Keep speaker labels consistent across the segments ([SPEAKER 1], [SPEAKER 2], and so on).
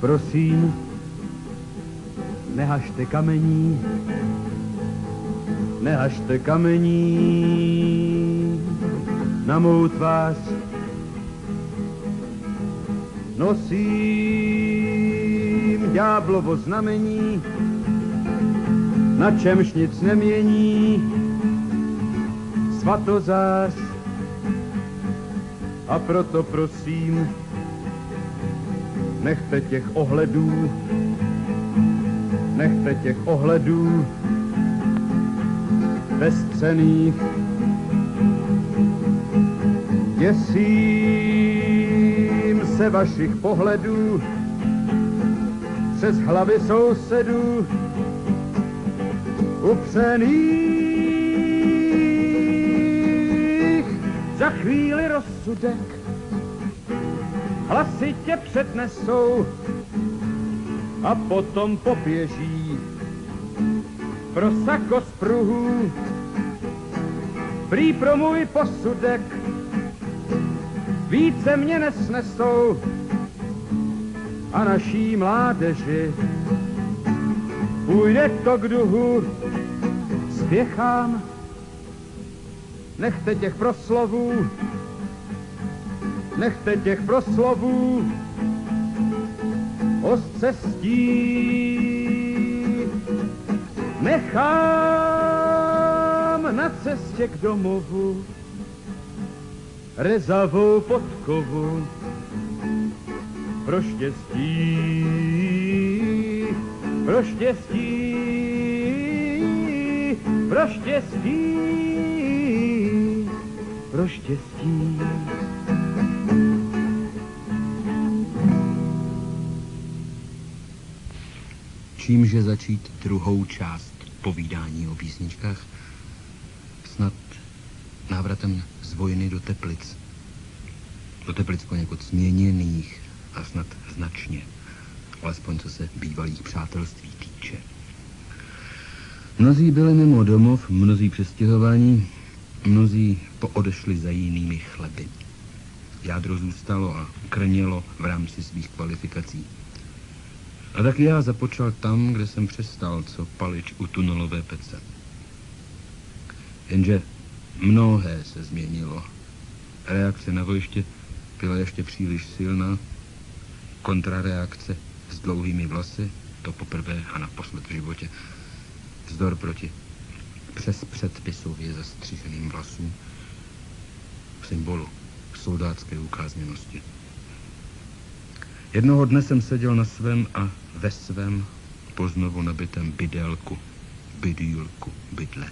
[SPEAKER 1] prosím, nehažte kamení, nehažte kamení na mou tvář. Nosím ďáblovo znamení, na čemž nic nemění svatozář. A proto prosím, nechte těch ohledů bezcenných. Děsím se vašich pohledů přes hlavy sousedů upřených. Za chvíli rozsudek hlasitě přednesou a potom poběží pro sako z pruhů. Prý pro můj posudek více mě nesnesou a naší mládeži půjde to k duhu. Spěchám, nechte těch proslovů o cestí. Nechám na cestě k domovu rezavou podkovu pro štěstí, pro štěstí, pro štěstí, pro štěstí.
[SPEAKER 2] Čímže začít druhou část povídání o písničkách? Snad návratem z vojny do Teplic. Do Teplic poněkud změněných a snad značně, alespoň co se bývalých přátelství týče. Mnozí byli mimo domov, mnozí přestěhovaní, mnozí poodešli za jinými chleby. Jádro zůstalo a krnělo v rámci svých kvalifikací. A tak já započal tam, kde jsem přestal, co Palič u tunelové pece. Jenže mnohé se změnilo. Reakce na bojiště byla ještě příliš silná. Kontrareakce s dlouhými vlasy, to poprvé a naposled v životě. Vzdor proti přes předpisově zastřiženým vlasům, symbolu soldátské ukázněnosti. Jednoho dne jsem seděl na svém a ve svém poznovu nabitém bydle.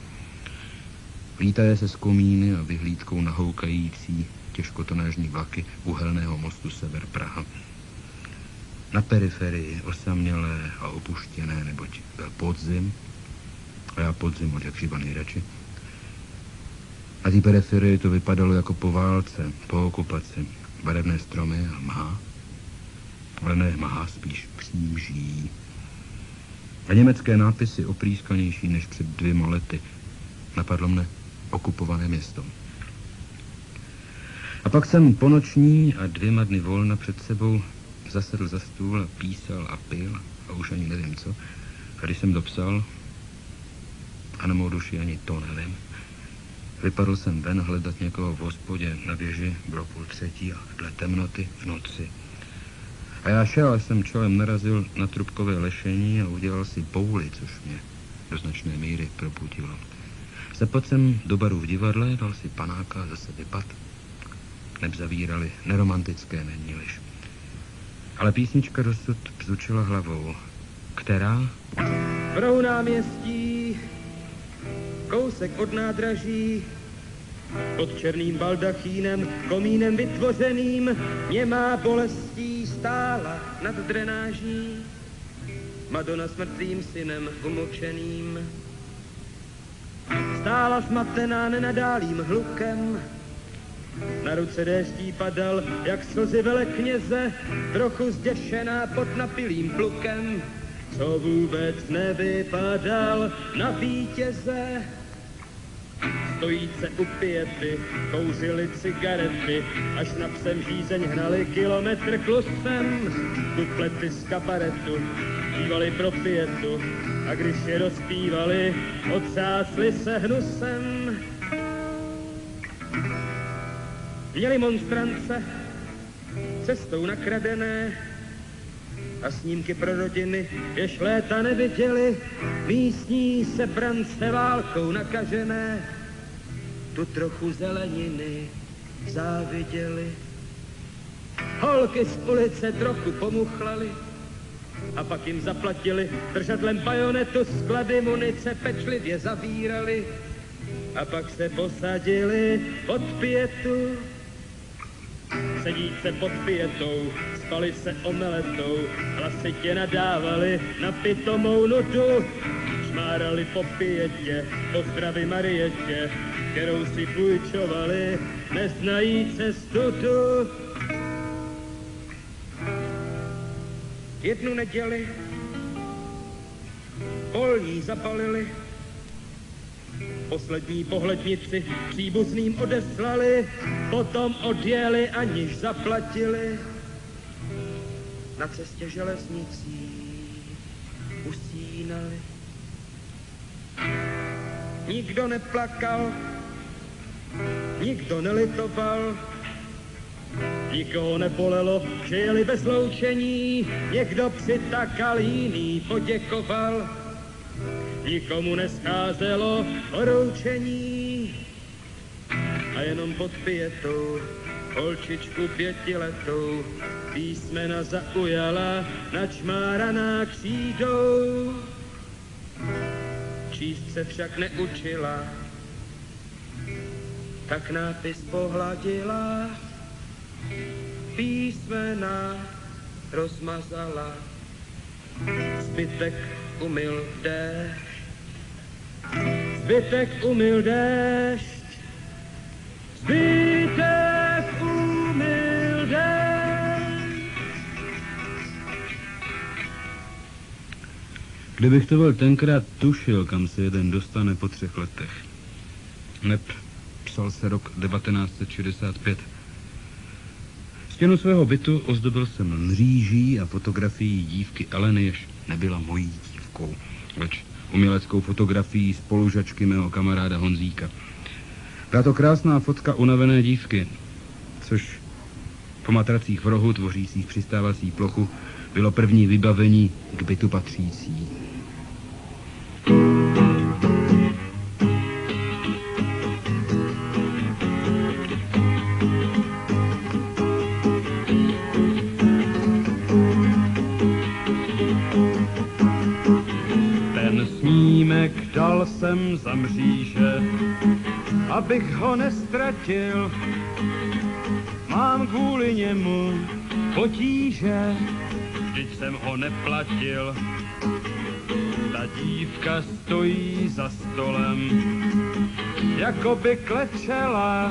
[SPEAKER 2] Lítaje se z komíny a vyhlídkou na houkající těžkotonážní vlaky uhelného mostu Sever Praha. Na periferii osamělé a opuštěné, neboť byl podzim, a já podzim od jakživa nejradši. Na té periferii to vypadalo jako po válce, po okupaci, barevné stromy a mha. Ale ne mha, spíš přímží. A německé nápisy oprýskanější než před 2 lety. Napadlo mne okupované město. A pak jsem po noční a 2 dny volna před sebou zasedl za stůl a písal a pil a už ani nevím co. A když jsem dopsal, a na mou duši ani to nevím, vypadl jsem ven hledat někoho v hospodě na věži, bylo 2:30 a dle temnoty v noci. A já šel, až jsem čelem narazil na trubkové lešení a udělal si bouli, což mě do značné míry probudilo. Zapadl jsem do baru v divadle, dal si panáka a zase vypad. Neb zavírali neromantické neníliž. Ale písnička dosud bzučila hlavou. Která?
[SPEAKER 1] Prahu náměstí, kousek od nádraží, pod černým baldachínem, komínem vytvořeným, němá bolestí stála nad drenáží, Madonna s mrtvým synem umlčeným. Stála zmatená nenadálým hlukem, na ruce déští padal, jak slzy velekněze, trochu zděšená pod napilým plukem, co vůbec nevypadal na vítěze. Stojíce u piety, kouřili cigarety, až na psem žízeň hnali kilometr klusem. Kuplety z kabaretu, zpívali pro pietu, a když je rozpívali, otřásli se hnusem. Měli monstrance, cestou nakradené, a snímky pro rodiny, jež léta neviděli, místní sebrance válkou nakažené, tu trochu zeleniny záviděli. Holky z ulice trochu pomuchlali a pak jim zaplatili, držadlem bajonetu sklady munice pečlivě zavírali a pak se posadili pod pietu. Sedíce pod pietou, spali se omeletou, hlasitě nadávali na pitomou nudu. Šmárali po pietě, pozdravy Marietě, kterou si půjčovali, neznají cestu tu. Jednu neděli polní zapalili, poslední pohlednici příbuzným odeslali, potom odjeli, aniž zaplatili. Na cestě železnicí usínali. Nikdo neplakal, nikdo nelitoval, nikoho nebolelo, že jeli bez loučení, někdo přitakal, jiný poděkoval. Nikomu nescházelo oroučení a jenom pod pietou, holčičku 5letou, písmena zaujala, načmáraná křídou. Číst se však neučila, tak nápis pohladila, písmena rozmazala, zbytek umyl déšť. Zbytek umyl déšť, zbytek umyl déšť.
[SPEAKER 2] Kdybych to byl tenkrát tušil, kam se jeden dostane po 3 letech. Neb psal se rok 1965. Stěnu svého bytu ozdobil jsem mříží a fotografií dívky Eleny, jež nebyla mojí dívkou, leč uměleckou fotografií spolužačky mého kamaráda Honzíka. Byla to krásná fotka unavené dívky, což po matracích v rohu tvořících přistávací plochu bylo první vybavení k bytu patřící.
[SPEAKER 1] Dal jsem za mříže, abych ho nestratil, mám kvůli němu potíže, vždyť jsem ho neplatil. Ta dívka stojí za stolem, jako by klečela,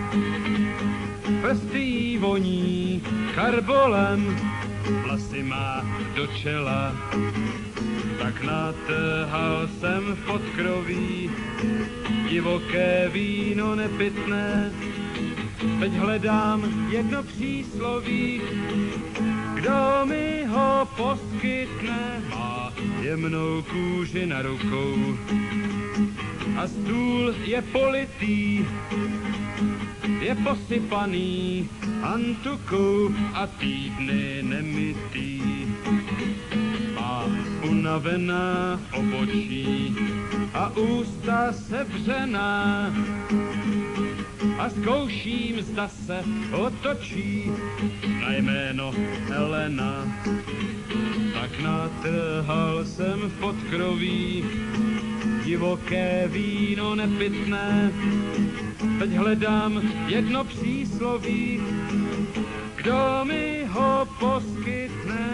[SPEAKER 1] prsty jí voní karbolem, vlasy má do čela. Tak natrhal jsem v podkroví divoké víno nepitné. Teď hledám jedno přísloví, kdo mi ho poskytne. Má jemnou kůži na rukou a stůl je politý, je posypaný antukou a týdny nemytý. Unavená obočí a ústa sevřená a zkouším, zda se otočí na jméno Elena. Tak natrhal jsem v podkroví divoké víno nepitné. Teď hledám jedno přísloví, kdo mi ho poskytne.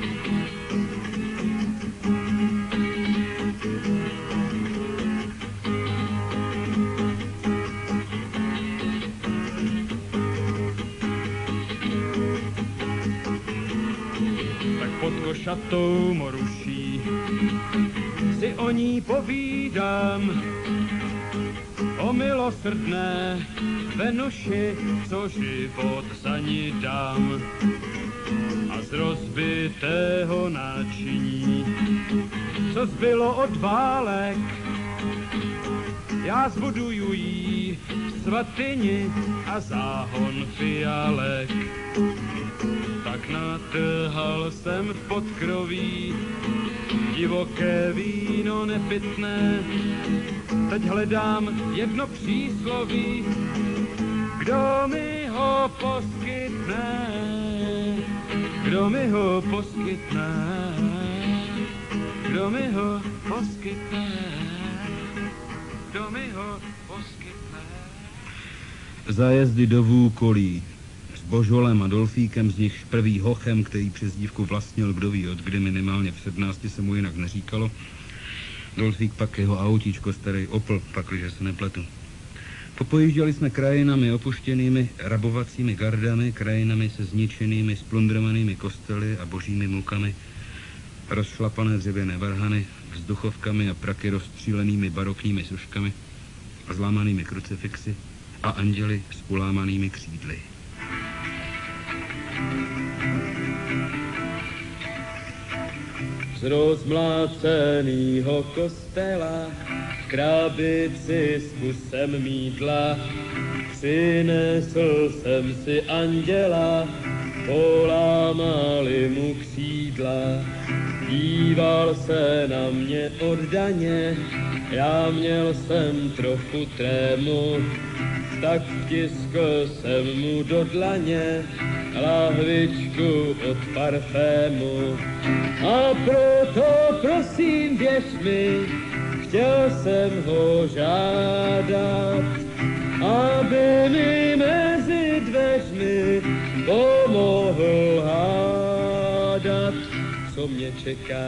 [SPEAKER 1] Šatou moruší si o ní povídám, o milosrdné Venuši, co život za ní dám. A z rozbitého náčiní, co zbylo od válek, já zbuduju jí svatyni a záhon fialek. Tak natrhal jsem v podkroví divoké víno nepitné. Teď hledám jedno přísloví, kdo mi ho poskytne, kdo mi ho poskytne, kdo mi ho poskytne, kdo mi ho poskytne.
[SPEAKER 2] Zájezdy do Vůkolí s Božolem a Dolfíkem, z nichž prvý Hochem, který přezdívku vlastnil kdo ví od kdy, minimálně v 17 se mu jinak neříkalo. Dolfík pak jeho autíčko, starý Opel, pakliže se nepletu. Popojížděli jsme krajinami opuštěnými rabovacími gardami, krajinami se zničenými, splundrovanými kostely a božími mukami, rozšlapané dřevěné varhany, vzduchovkami a praky rozstřílenými barokními suškami a zlámanými krucifixy a anděli s ulámanými křídly.
[SPEAKER 1] Z rozmlácenýho kostela krabici s kusem mýdla přinesl jsem si anděla, polámali mu křídla. Díval se na mě oddaně, já měl jsem trochu trému, tak vtiskl jsem mu do dlaně lahvičku od parfému. A proto prosím věř mi, chtěl jsem ho žádat, aby mi mezi dveřmi pomohl hádat, co mě čeká.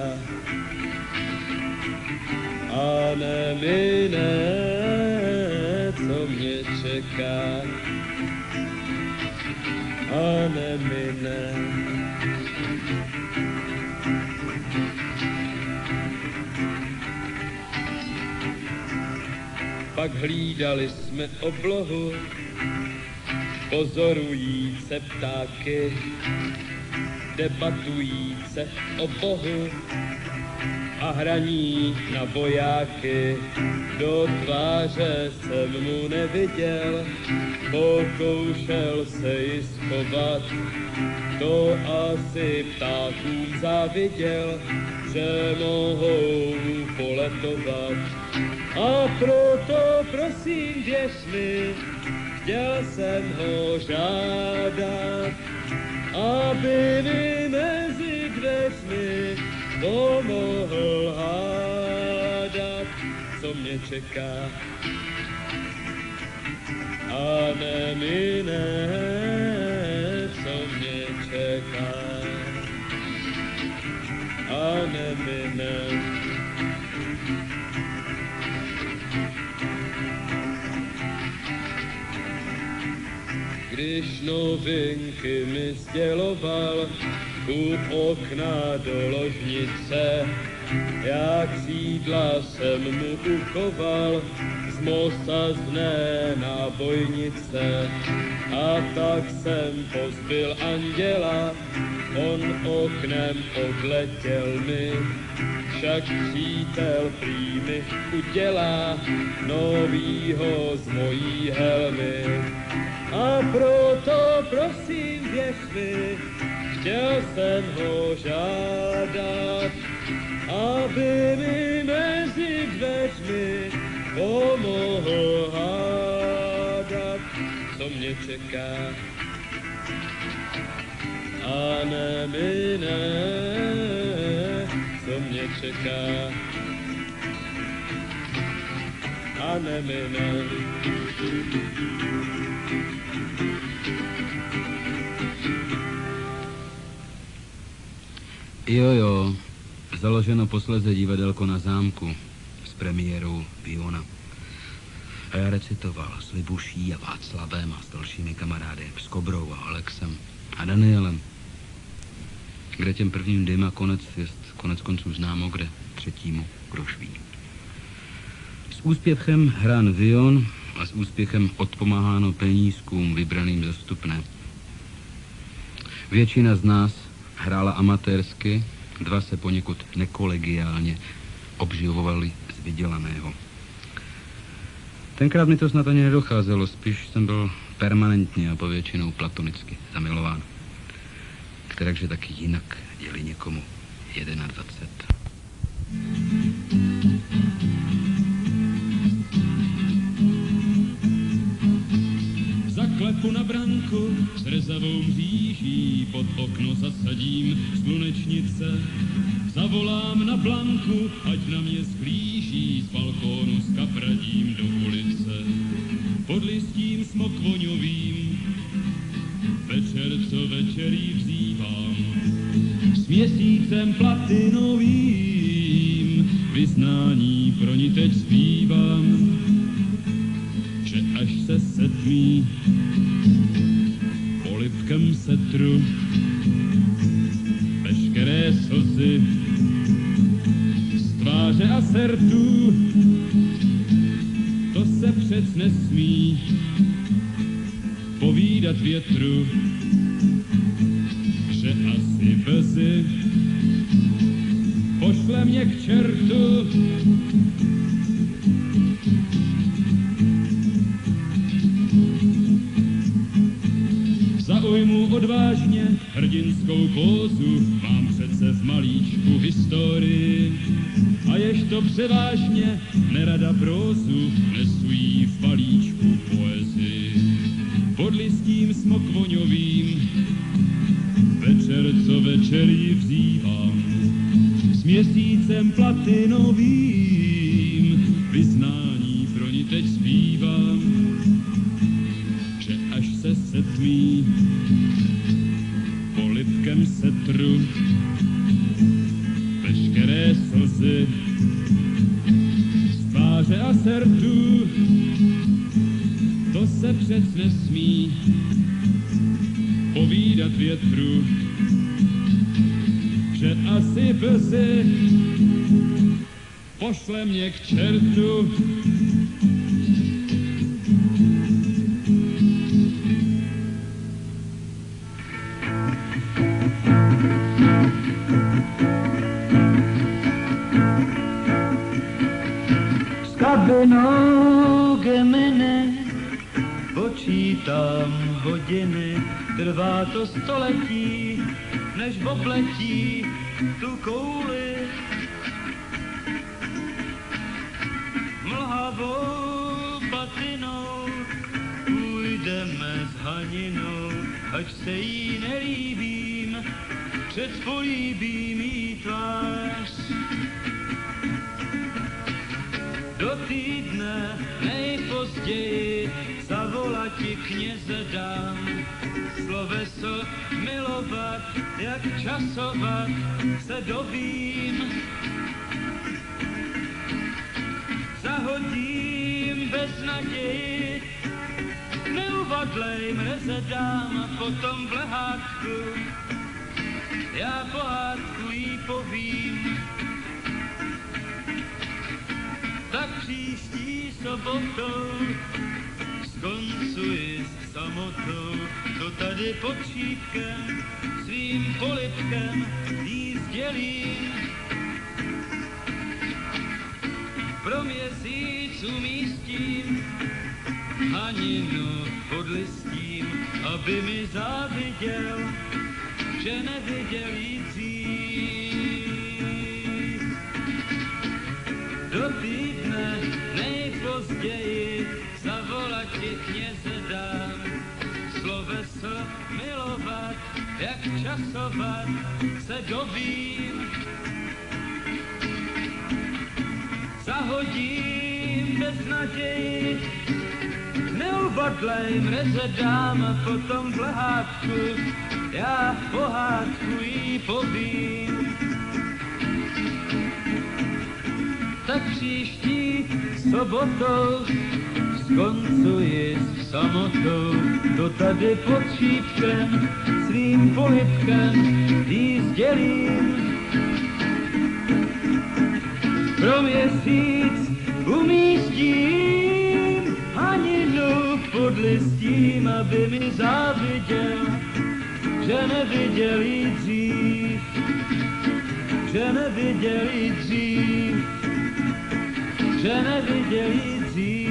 [SPEAKER 1] A nemine, co mě čeká. A nemine. Pak hlídali jsme oblohu, pozorujíce ptáky, debatujíce o Bohu a hraní na vojáky. Do tváře jsem mu neviděl, pokoušel se ji schovat, to asi ptákům záviděl, že mohou poletovat. A proto prosím věř mi, chtěl jsem ho žádat, aby mi mezi dveřmi pomohl hádat, co mě čeká. A nemine, co mě čeká. A nemine. Když novinky mi sděloval u okna do ložnice, jak křídla jsem mu uchoval z mosazné nábojnice. A tak jsem pozbyl anděla, on oknem odletěl mi, však přítel prý mi udělá novýho z mojí helmy. A proto prosím věř mi, chtěl jsem ho žádat, aby mi mezi dveřmi pomohl hádat, co mě čeká. A nemine, co mě čeká. A nemine.
[SPEAKER 2] Jo, založeno posledze divadelko na zámku s premiérou Piona. A já recitoval s Libuší a Václavem a s dalšími kamarády, s Kobrou a Alexem a Danielem. Kde těm prvním dym a konec konců známo, kde třetímu kdo ví. úspěchem hrán vion a s úspěchem odpomáháno penízkům vybraným za vstupné. Většina z nás hrála amatérsky, dva se poněkud nekolegiálně obživovali z vydělaného. Tenkrát mi to snad ani nedocházelo, spíš jsem byl permanentně a povětšinou platonicky zamilován. Kterakže taky jinak děli někomu 21.
[SPEAKER 1] Zaklepu na branku s rezavou mříží, pod okno zasadím slunečnice. Zavolám na Blanku, ať na mě sklíží, z balkónu s kapradím do ulice. Pod listím smokvoňovým, večer co večerí vzývám. S měsícem platinovým, vyznání pro ní teď zpívám. Že až se setmí, polibkem setru veškeré slzy z tváře a sertů. To se přec nesmí povídat větru, že asi brzy pošle mě k čertu. Zaujmu odvážně hrdinskou pózu, mám přece v malíčku historii. A jež to převážně nerada prózu, nesu jí v balíčku poezii. Pod listím smokvoňovým, večer co večerí vzývám. S měsícem platinovým, vyznání pro ní teď zpívám. Že až se setmí, polibkem setru veškeré slzy z tváře a sertů. To se přec nesmí povídat větru, že asi brzy pošle mě k čertu.
[SPEAKER 3] Kabinou Gemini počítám hodiny, trvá to století, než obletí tu kouli. Mlhavou patinou půjdeme s haninou, ať se jí nelíbím, před políbím jí tvář. Do týdne nejpozději zavolati kněze dám, sloveso milovat, jak časovat se dovím. Zahodím bez naději, neuvadlej mreze dám, a potom v lehátku já pohádku jí povím. Tak příští sobotou skoncuji s samotou, to tady pod šípkem svým polibkem jí sdělím. Pro měsíc umístím haninu pod listím, aby mi záviděl, že neviděl jí dřív. Do týdne nejpozději zavolati kněze dám, sloveso milovat, jak časovat se dovím. Zahodím bez naději, neuvadlej mreze dám, a potom v lehátku já pohádku jí povím. Tak příští sobotou skoncuji s samotou, to tady pod šípkem svým polibkem jí sdělím. Pro měsíc umístím haninu pod listím, aby mi záviděl, že neviděl jí dřív, že neviděl jí dřív, že neviděl jí dřív.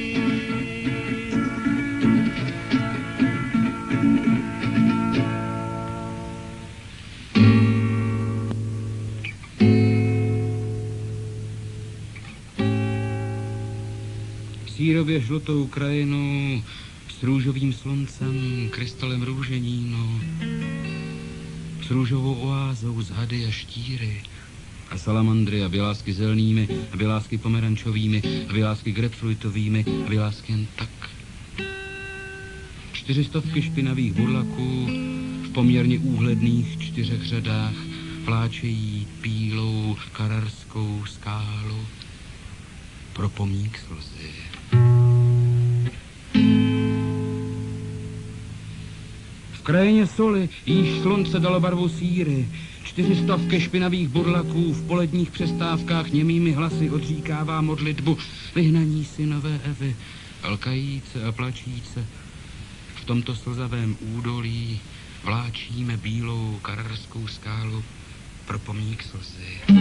[SPEAKER 2] Sírově žlutou krajinou s růžovým sluncem, krystalem růženínu, s růžovou oázou z hady a štíry a salamandry a bělásky zelnými a bělásky pomerančovými a bělásky grapefruitovými a bělásky jen tak. 400 špinavých burlaků v poměrně úhledných 4 řadách vláčejí pílou kararskou skálu pro pomník slzy. V krajině soli, jíž slunce dalo barvu síry, 400 špinavých burlaků v poledních přestávkách němými hlasy odříkává modlitbu vyhnaní synové Evy, lkajíce a plačíce. V tomto slzavém údolí vláčíme bílou kararskou skálu pro pomník slzy.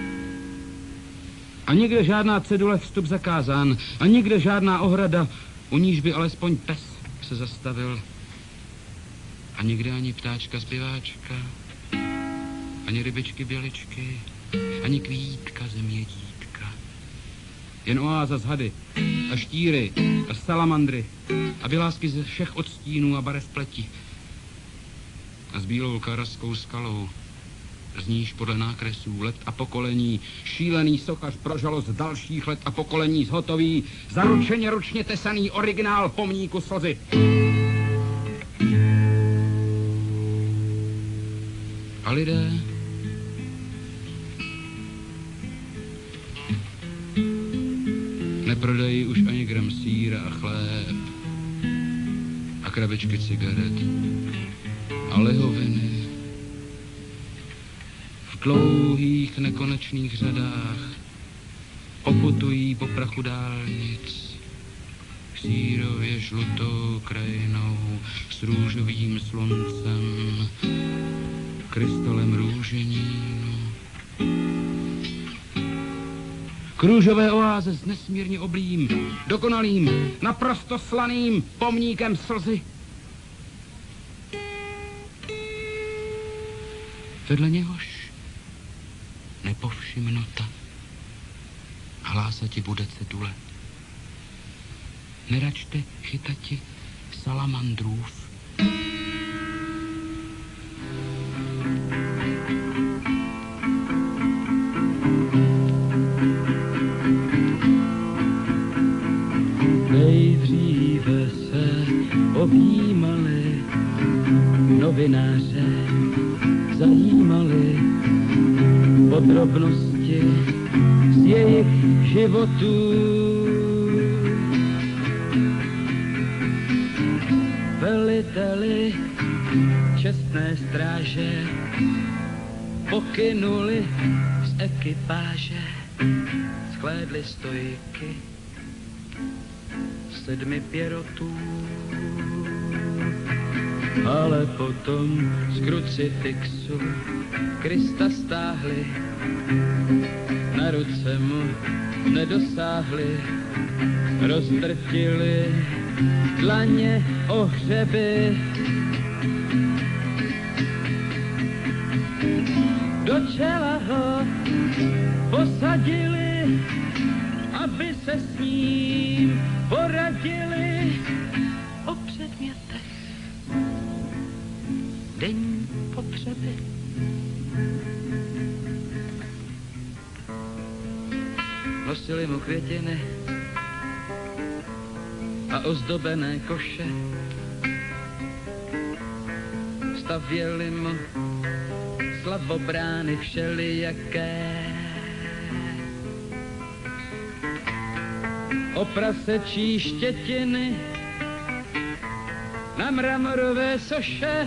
[SPEAKER 2] A nikde žádná cedule vstup zakázán, a nikde žádná ohrada, u níž by alespoň pes se zastavil. A nikde ani ptáčka zpěváčka, ani rybičky běličky, ani kvítka zemědítka. Jen oáza z hady a štíry a salamandry a bělásky ze všech odstínů a barev pleti. A s bílou kararskou skalou, z níž podle nákresů let a pokolení šílený sochař pro žalost dalších let a pokolení zhotoví zaručeně ručně tesaný originál pomníku slzy. A lidé neprodají už ani gram sýra a chléb a krabičky cigaret a lihoviny. V dlouhých nekonečných řadách poputují po prachu dálnic sírově žlutou krajinou s růžovým sluncem, krystalem růženínu. K růžové oáze s nesmírně oblým, dokonalým, naprosto slaným pomníkem slzy. Vedle něhož nepovšimnuta hlásati bude cedule. Neračte chytati salamandrův.
[SPEAKER 3] Nejdříve se objímali, novináře zajímali podrobnosti z jejich životů. Veliteli čestné stráže pokynuli z ekipáže, shlédli stojky 7 pěrotů. Ale potom z krucifixu Krista stáhli, na ruce mu nedosáhli, rozdrtili dlaně o hřeby. Do čela ho posadili, aby se s ním poradili o předmětech denní potřeby. Nosili mu květiny a ozdobené koše, stavěli mu slavobrány všelijaké. Oprasečí štětiny na mramorové soše,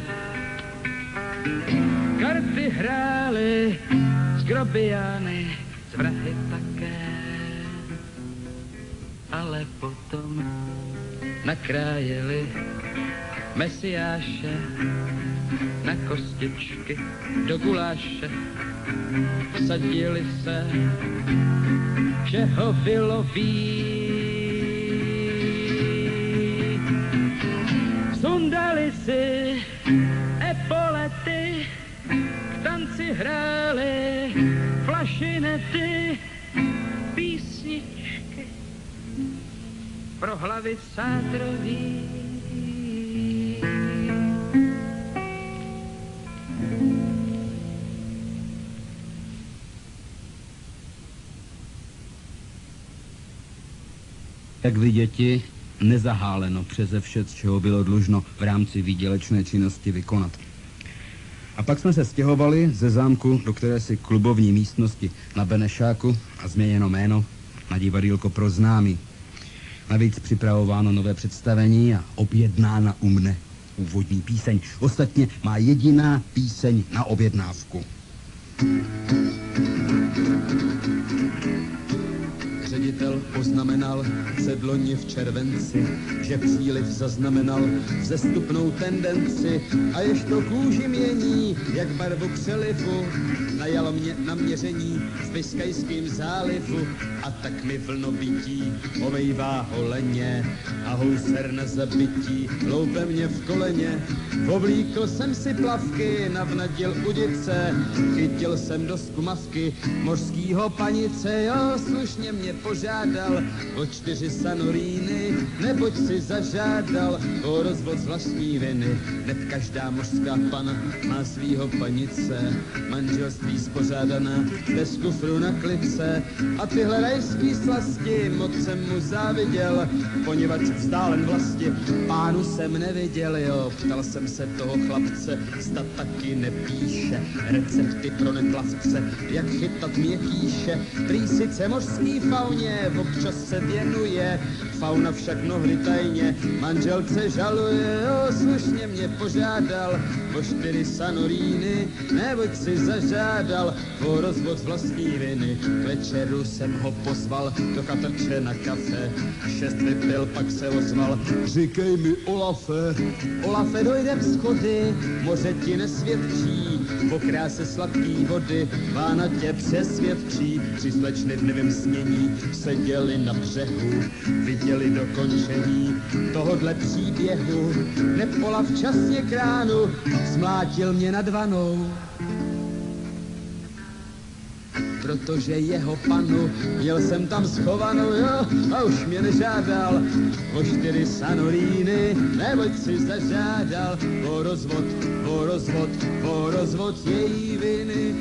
[SPEAKER 3] karty hrály s grobiány, z vrahy také.
[SPEAKER 4] ale potom nakrájeli mesiáše na kostičky do guláše. Vsadili se, že ho bylo víc. Sundali si epolety, k tanci hráli flašinety, písničky pro hlavy sádrový.
[SPEAKER 5] Jak viděti, nezaháleno přeze vše, z čeho bylo dlužno v rámci výdělečné činnosti vykonat. A pak jsme se stěhovali ze zámku do kterési klubovní místnosti na Benešáku a změněno jméno na divadýlko pro známý. Navíc připravováno nové představení a objednána u mne úvodní píseň. Ostatně má jediná píseň na objednávku. Ředitel poznamenal předloni v červenci, že příliv zaznamenal vzestupnou tendenci a jež to kůži mění, jak barvu přelivu. Najalo mě na měření v Biskajském zálivu a tak mi vlnobytí ovejvá holeně a houser na zabití loupe mě v koleně. Povlíkl jsem si plavky, navnadil udice, chytil jsem do skumavky mořskýho panice, jo, slušně mě požádal o 4 sanoríny, neboť si zažádal o rozvod z vlastní viny. Hned každá mořská pana má svýho panice, manželství spořádaná bez kufru na klice. A tyhle rajský slasti moc jsem mu záviděl, poněvadž vzdálen vlasti pánu jsem neviděl, jo. Ptal jsem se toho chlapce, zda taky nepíše recepty pro neplavce, jak chytat měkkýše. Prý sice mořský fauně občas se věnuje, fauna však mnohdy tajně manželce žaluje, jo. Slušně mě požádal o 4 sanoríny, neboť si zažádal o rozvod z vlastní viny. K večeru jsem ho pozval do chatrče na kafe, 6 vypil, pak se ozval, říkej mi Olafe, Olafe, dojdem schody, moře ti nesvědčí, po kráse sladký vody, vána tě přesvědčí. 3 slečny v nevím snění seděli na břehu, viděli dokončení tohodle příběhu. Nepola včasně kránu, zmlátil mě nad vanou, protože jeho panu měl jsem tam schovanou, jo, a už mě nežádal o 4 sanoríny, neboť si zažádal o rozvod, o rozvod, o rozvod její viny.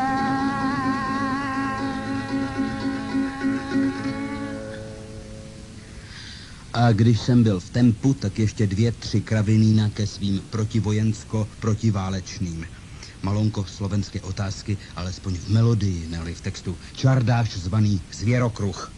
[SPEAKER 5] A když jsem byl v tempu, tak ještě 2, 3 kravinína ke svým protivojensko-protiválečným. Malonko slovenské otázky, alespoň v melodii, ne-li v textu. Čardáš zvaný Zvěrokruh.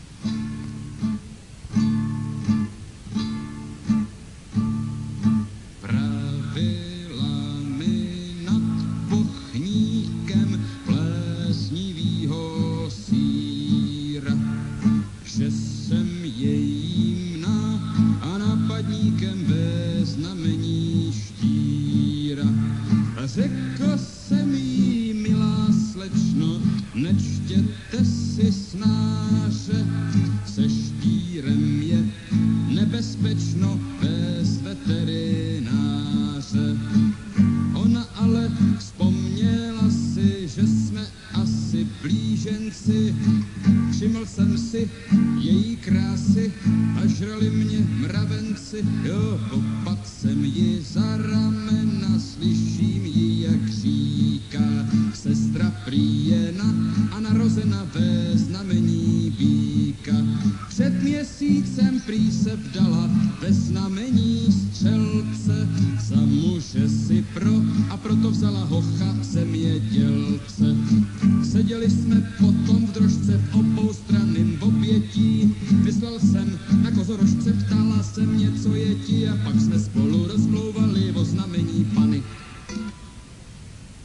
[SPEAKER 6] Všiml jsem si její krásy a žrali mě mravenci, jo, opat jsem ji za ramena, slyším ji, jak říká, sestra prýjena a narozena ve znamení býka. Před měsícem prý se vdala ve znamení střelce, za muže si a proto vzala hocha zemědělce. Seděli jsme potom v drožce v oboustranným obětí, vyslal jsem na kozorožce, ptala se mě, co je ti, a pak jsme spolu rozmlouvali o znamení Pany.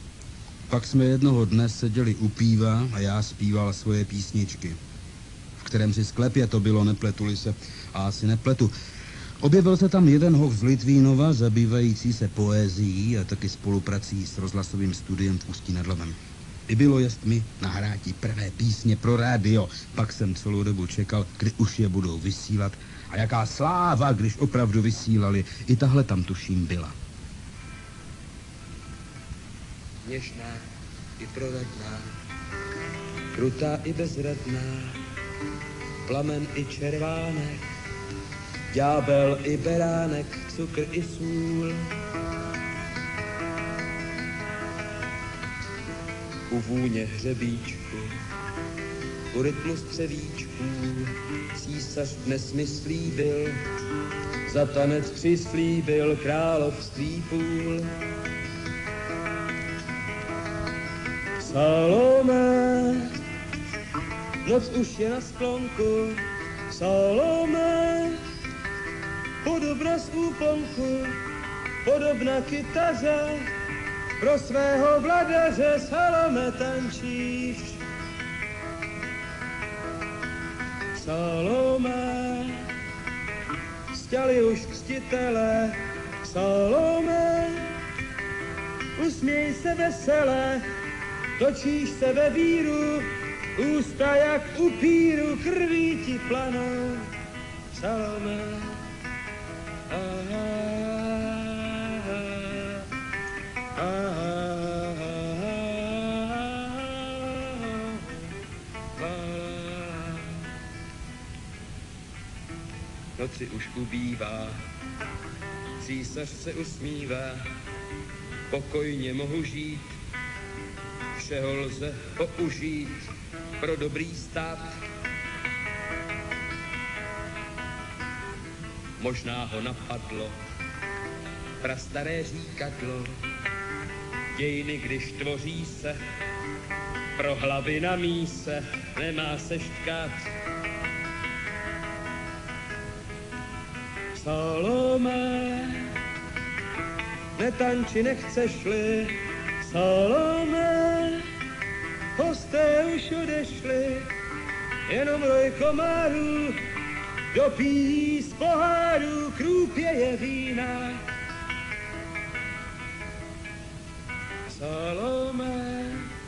[SPEAKER 5] Pak jsme jednoho dne seděli u píva a já zpíval svoje písničky, v kterém si sklepě to bylo, nepletuli se. A asi nepletu. Objevil se tam jeden hoch z Litvínova, zabývající se poézií a taky spoluprací s rozhlasovým studiem v Ústí nad Labem. I bylo jest mi nahrátí prvé písně pro rádio. Pak jsem celou dobu čekal, kdy už je budou vysílat. A jaká sláva, když opravdu vysílali. I tahle tam tuším byla.
[SPEAKER 7] Něžná i proradná, krutá i bezradná, plamen i červánek, ďábel i beránek, cukr i sůl. U vůně hřebíčku, u rytmu střevíčků, císař dnes mi slíbil, za tanec přislíbil království půl. Salome, noc už je na sklonku, Salome, podobna z úponku, podobna kytaře, pro svého vladaře, Salome, tančíš. Salome, stěli už křtitele, Salome, usměj se vesele, točíš se ve víru, ústa jak upíru, krví ti planou, Salome. Noci už ubývá, císař se usmívá, pokojně mohu žít, všeho lze použít pro dobrý stát. Možná ho napadlo prastaré říkadlo, dějiny, když tvoří se, pro hlavy na míse nemá se štkát. Salome, netanči, nechceš-li, Salome, hosté už odešli, jenom roj komárů, dopíjí z poháru, krůpěje vína. Salome,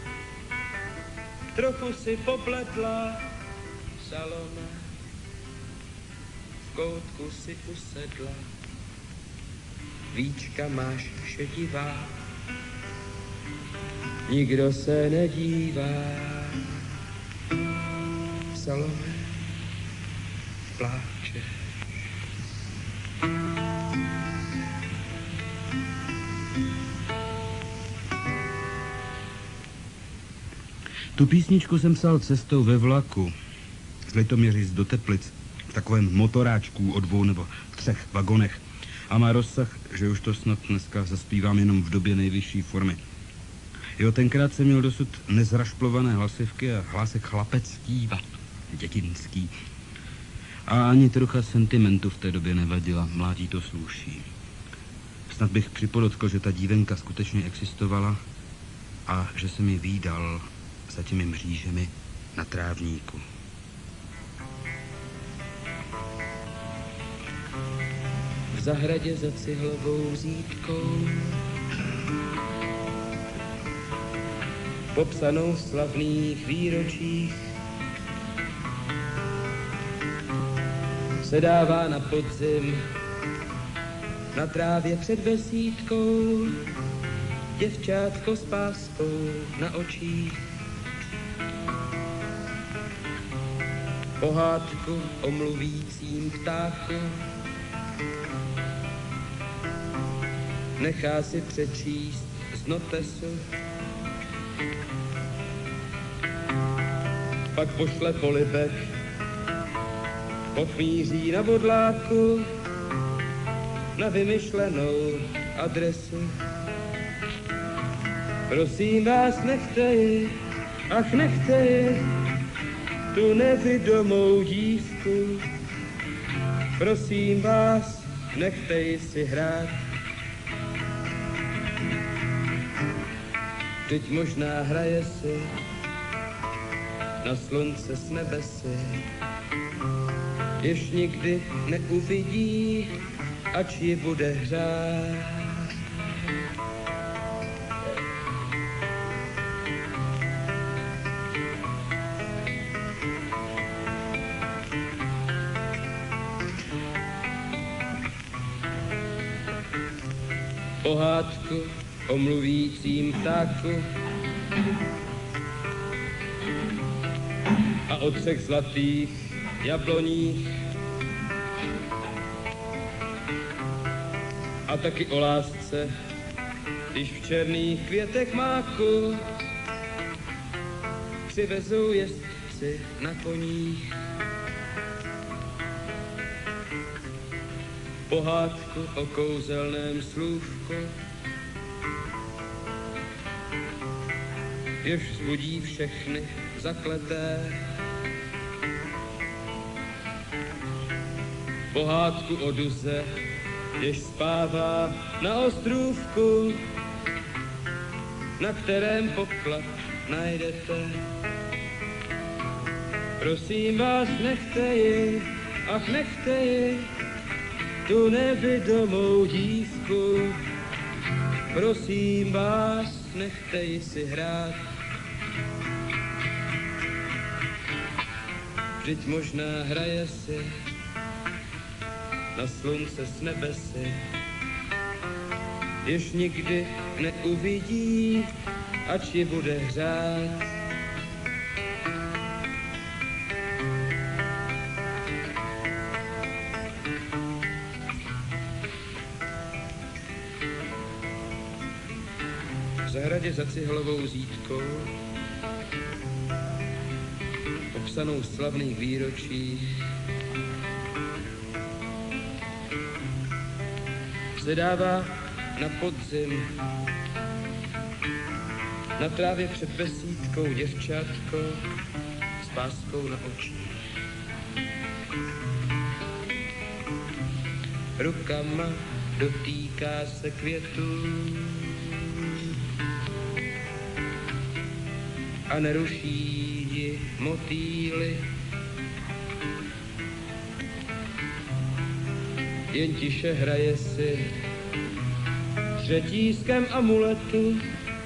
[SPEAKER 7] trochu si popletla, Salome, v koutku si usedla, víčka máš šedivá, nikdo se nedívá. Salome, pláče.
[SPEAKER 5] Tu písničku jsem psal cestou ve vlaku z Litoměřic do Teplic v takovém motoráčku o 2 nebo 3 vagonech. A má rozsah, že už to snad dneska zaspívám jenom v době nejvyšší formy. Jo, tenkrát jsem měl dosud nezrašplované hlasivky a hlásek chlapecký, dětinský. A ani trocha sentimentu v té době nevadila, mládí to sluší. Snad bych připodotkl, že ta dívenka skutečně existovala a že jsem ji vídal za těmi mřížemi na trávníku.
[SPEAKER 7] V zahradě za cihlovou zítkou, popsanou v slavných výročích, se dává na podzim na trávě před besídkou děvčátko s páskou na očích. Pohádku o mluvícím ptáku nechá si přečíst z notesu, pak pošle polibek, pochmíří na bodláku na vymyšlenou adresu. Prosím vás, nechte ji, ach nechte ji, tu nevidomou dívku. Prosím vás, nechte ji si hrát. Teď možná hraje si
[SPEAKER 5] na slunce s nebesy, jež nikdy neuvidí, ač ji bude hřát. Pohádku o mluvícím ptáku a o 3 zlatých jabloních a taky o lásce, když v černých květech máku přivezou jezdci na koních. Pohádku o kouzelném slůvku, jež vzbudí všechny zakleté. Pohádku o duze, jež spává na ostrůvku, na kterém poklad najdete. Prosím vás, nechte ji, ach nechte ji, tu nevidomou dívku. Prosím vás, nechte ji si hrát. Vždyť možná hraje si na slunce s nebesy, jež nikdy neuvidí, ač ji bude hřát. V zahradě za cihlovou zítkou, popsanou slavných výročí, se dává na podzim na trávě před besídkou děvčátko s páskou na očích. Rukama dotýká se květů a neruší ji motýly. Jen tiše hraje si s řetízkem amuletu.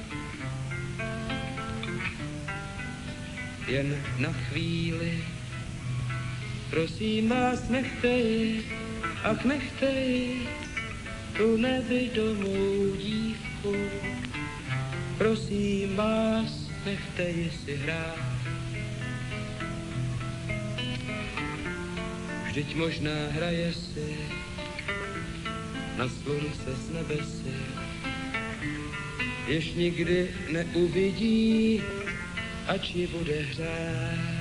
[SPEAKER 5] Jen na chvíli, prosím vás, nechte ji, ach nechte ji, tu nevidomou dívku. Prosím vás, nechte ji si hrát. Vždyť možná hraje si na slunce s nebesy, jež nikdy neuvidí, ač ji bude hřát.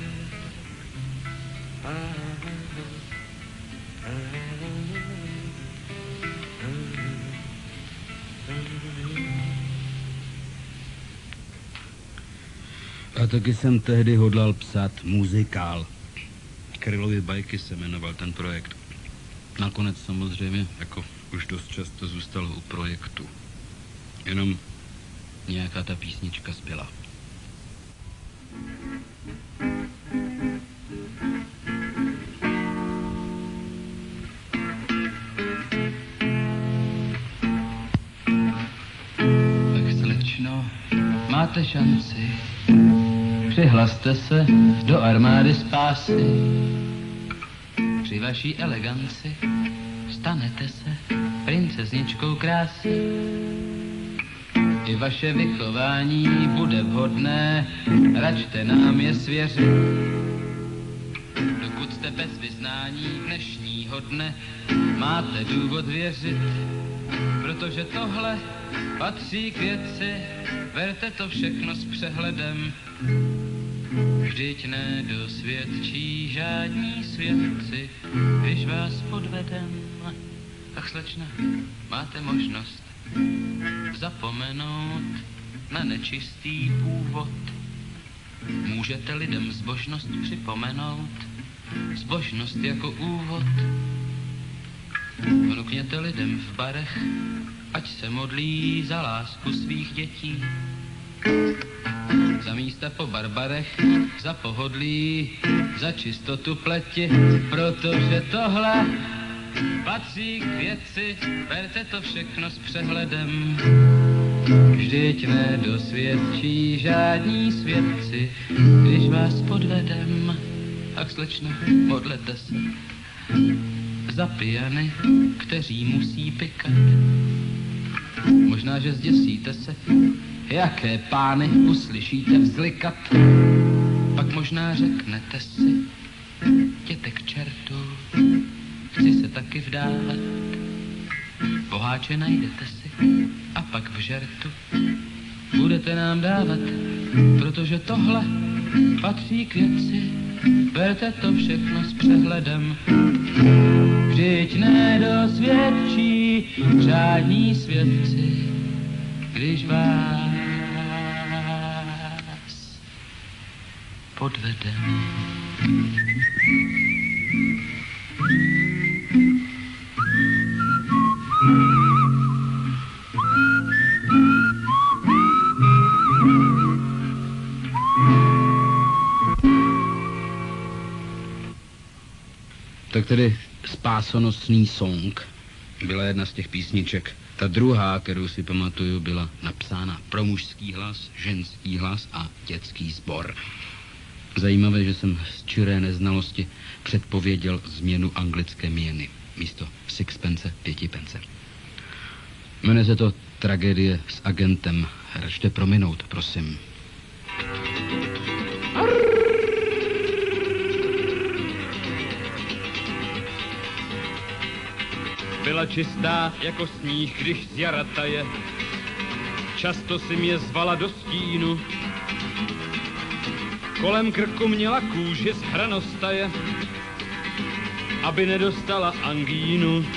[SPEAKER 8] A taky jsem tehdy hodlal psát muzikál. Krylovy bajky se jmenoval ten projekt. Nakonec samozřejmě, jako už dost často zůstal u projektu. Jenom nějaká ta písnička zbyla.
[SPEAKER 9] Tak slečno, máte šanci, přihlaste se do armády spásy. Při vaší eleganci stanete se princezničkou krásy. I vaše vychování bude vhodné, račte nám je svěřit. Dokud jste bez vyznání dnešního dne, máte důvod věřit, protože tohle patří k věci, berte to všechno s přehledem. Vždyť nedosvědčí žádní svědci, když vás podvedem. Ach slečna, máte možnost zapomenout na nečistý původ. Můžete lidem zbožnost připomenout, zbožnost jako úvod. Vnukněte lidem v barech, ať se modlí za lásku svých dětí. za místa po barbarech, za pohodlí, za čistotu pleti, protože tohle patří k věci, berte to všechno s přehledem. Vždyť nedosvědčí žádní svědci, když vás podvedem. Ach, slečno, modlete se za pijany, kteří musí pikat. Možná, že zděsíte se, jaké pány uslyšíte vzlikat. Pak možná řeknete si, jděte k čertu, chci se taky vdálet. Boháče najdete si a pak v žertu budete nám dávat, protože tohle patří k věci, berte to všechno s přehledem. Vždyť nedosvědčí žádní svědci, když vás podvedem.
[SPEAKER 8] Tak tedy Spásonosný song byla jedna z těch písniček. Ta druhá, kterou si pamatuju, byla napsána pro mužský hlas, ženský hlas a dětský sbor. Zajímavé, že jsem z čiré neznalosti předpověděl změnu anglické měny. Místo sixpence, 5 pence. Jmenuje se to Tragédie s agentem. Račte prominout, prosím.
[SPEAKER 1] Byla čistá jako sníh, když z jara taje. Často si mě zvala do stínu. Kolem krku měla kůži z hranostaje, aby nedostala angínu.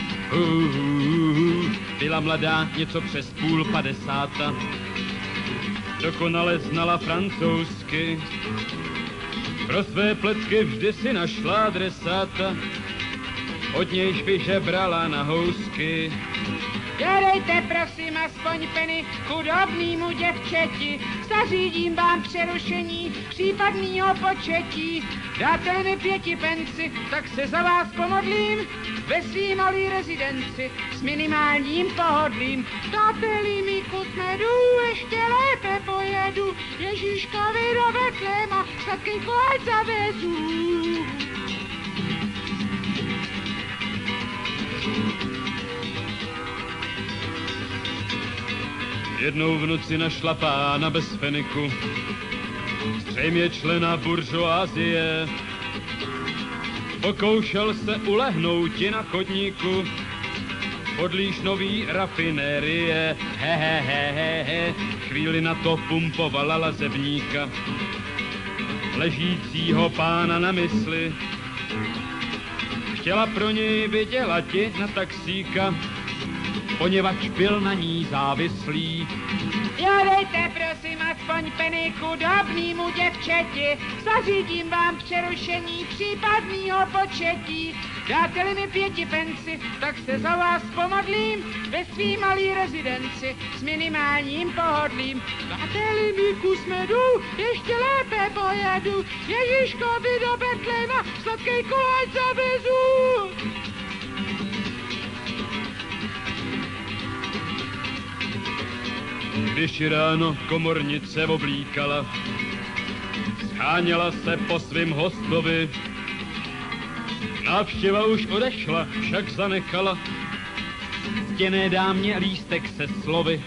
[SPEAKER 1] Byla mladá, něco přes 55. Dokonale znala francouzsky. Pro své plecky vždy si našla adresáta. Od nějž vyžebrala na housky.
[SPEAKER 4] Dejte prosím aspoň peny chudobnýmu děvčeti, zařídím vám přerušení případného početí. Dáte mi 5 penci, tak se za vás pomodlím ve svý malý rezidenci s minimálním pohodlím. Dáte-li mi kus medu, ještě lépe pojedu, Ježíškovi do Betléma sladký koláč zavezu.
[SPEAKER 1] Jednou v noci našla pána bez feniku, zřejmě člena buržoázie. Pokoušel se ulehnouti na chodníku podlíž nový rafinérie. Chvíli na to pumpovala lazebníka, ležícího pána na mysli. Chtěla pro něj vydělati na taxíka, poněvadž byl na ní závislý.
[SPEAKER 4] Dejte prosím aspoň peny chudobnýmu děvčeti, zařídím vám přerušení případného početí. Dáte-li mi 5 penci, tak se za vás pomodlím ve svý malý rezidenci s minimálním pohodlím. Dáte-li mi kus medu, ještě lépe pojedu, Ježíškovi do Betléma sladký koláč zavezu.
[SPEAKER 1] Když ráno komornice oblíkala, scháněla se po svým hostovi. Návštěva už odešla, však zanechala ctěné dámě lístek se slovy.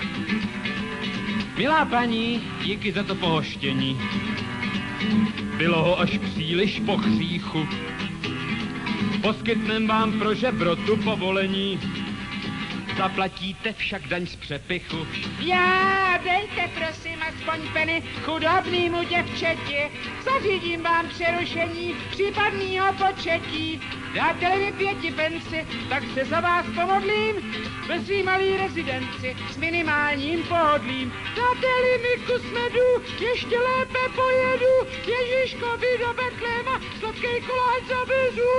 [SPEAKER 1] Milá paní, díky za to pohoštění. Bylo ho až příliš po hříchu. Poskytnem vám pro žebrotu povolení. Zaplatíte však daň z přepichu.
[SPEAKER 4] Dejte prosím aspoň peny chudobnýmu děvčeti, zařídím vám přerušení případného početí. Dáte-li mi 5 penci, tak se za vás pomodlím ve svý malý rezidenci s minimálním pohodlím. Dáte-li mi kus medu, ještě lépe pojedu, Ježíškovi do Betléma sladký koláč zavezu.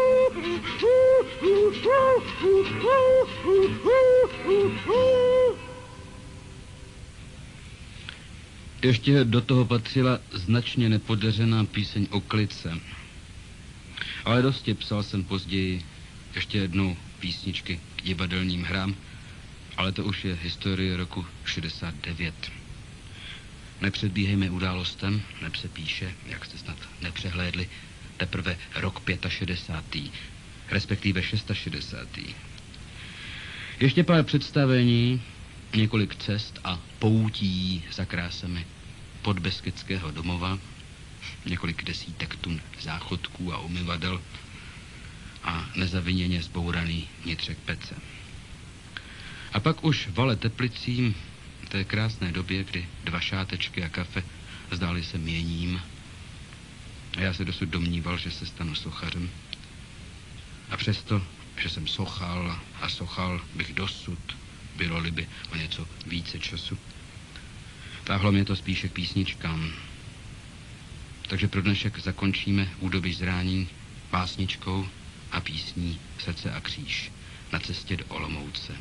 [SPEAKER 8] Ještě do toho patřila značně nepodařená píseň o klice. Ale dosti psal jsem později ještě jednou písničky k divadelním hrám, ale to už je historie roku 69. Nepředbíhejme událostem, neb se píše, jak jste snad nepřehlédli, teprve rok 65. respektive 66. Ještě pár představení, několik cest a poutí za krásami podbeskydského domova, několik desítek tun záchodků a umyvadel a nezaviněně zbouraný vnitřek pece. A pak už vale Teplicím v té krásné době, kdy 2 šátečky a kafe zdály se měním. A já se dosud domníval, že se stanu sochařem. A přesto, že jsem sochal a sochal, bych dosud, bylo-li by o něco více času. Táhlo mě to spíše k písničkám. Takže pro dnešek zakončíme údobí zrání básničkou a písní Srdce a kříž na cestě do Olomouce.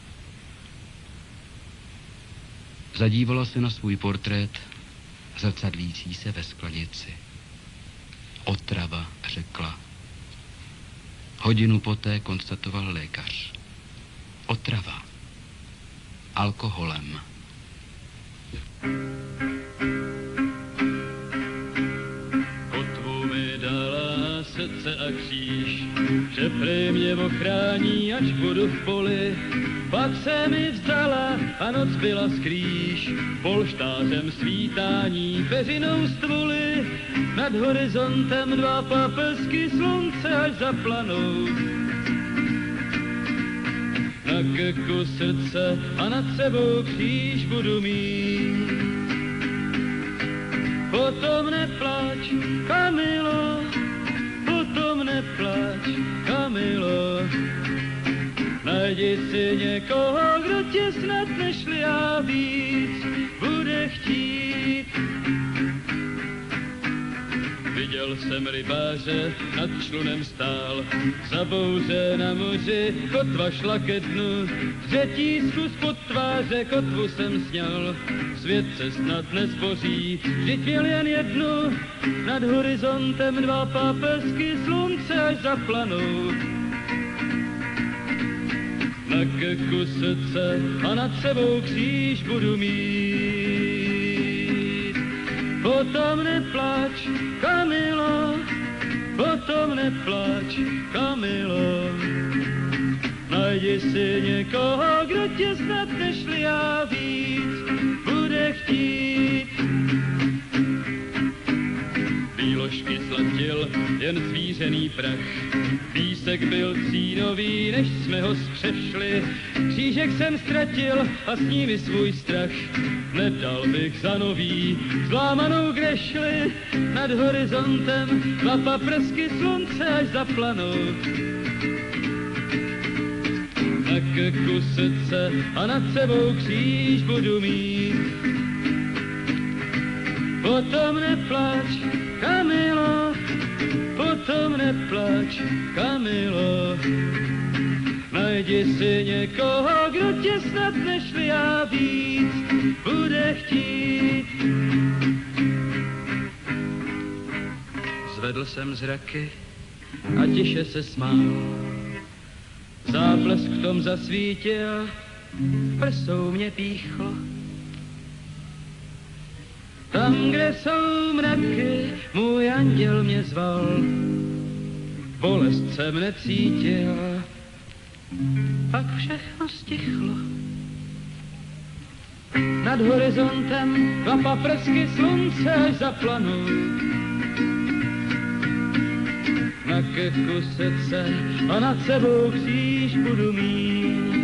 [SPEAKER 8] Zadívala se na svůj portrét zrcadlící se ve sklenici. Otrava, řekla. Hodinu poté konstatoval lékař. Otrava. Alkoholem.
[SPEAKER 3] Kotvu mi dala srdce a kříž, že prý mě ochrání, až budu v poli. Pak se mi vzdala a noc byla skrýž, polštářem svítání peřinou stvoly. Nad horizontem 2 paprsky slunce až zaplanou. Na krku srdce a nad sebou kříž budu mít. Potom neplač, Kamilo, potom neplač, Kamilo. Najdi si někoho, kdo tě snad nešli já víc bude chtít. Viděl jsem rybáře, nad člunem stál, za bouře na moři, kotva šla ke dnu. Řetízku spod tváře kotvu jsem sňal, svět se snad nezboří, vždyť měl jen jednu. Nad horizontem 2 paprsky slunce až zaplanou. Na krku srdce a nad sebou kříž budu mít. Potom neplač, Kamilo, potom neplač, Kamilo. Najdi si někoho, kdo tě snad nešli já víc bude chtít. Bíložky sladil jen zvířený prach, písek byl cínový, než jsme ho zpřešli. Křížek jsem ztratil a s nimi svůj strach, nedal bych za nový zlámanou grešli. Nad horizontem 2 paprsky slunce až zaplanou. Na krku srdce a nad sebou kříž budu mít. Potom neplač, Kamilo, potom neplač, Kamilo. Najdi si někoho, kdo tě snad nešli já víc bude chtít. Zvedl jsem zraky a tiše se smál. Záblesk v tom zasvítil, prsou mě píchlo. Tam, kde jsou mraky, můj anděl mě zval. Bolest jsem necítil, pak všechno stichlo. Nad horizontem 2 paprsky slunce až zaplanou. Na krku srdce a nad sebou kříž budu mít.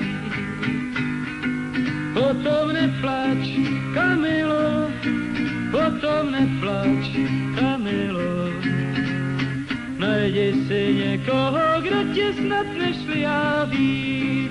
[SPEAKER 3] Potom neplač, Kamilo, potom neplač, Kamilo. Najdi si někoho, kdo tě snad nešli já víc